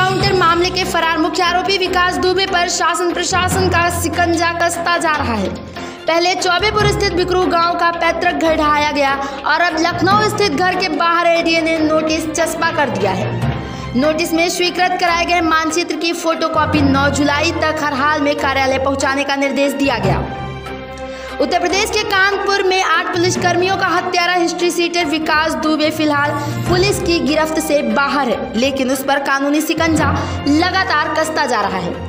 Encounter मामले के फरार मुख्य आरोपी विकास दुबे पर शासन प्रशासन का शिकंजा कसता जा रहा है। पहले चौबेपुर स्थित बिकरू गांव का पैतृक घर ढहाया गया और अब लखनऊ स्थित घर के बाहर एडीए ने नोटिस चस्पा कर दिया है। नोटिस में स्वीकृत कराए गए मानचित्र की फोटोकॉपी 9 जुलाई तक हर हाल में कार्यालय पहुंचाने का निर्देश दिया गया। उत्तर प्रदेश के कानपुर में 8 पुलिसकर्मियों का हत्यारा हिस्ट्री सीटर विकास दुबे फिलहाल पुलिस की गिरफ्त से बाहर है, लेकिन उस पर कानूनी शिकंजा लगातार कसता जा रहा है।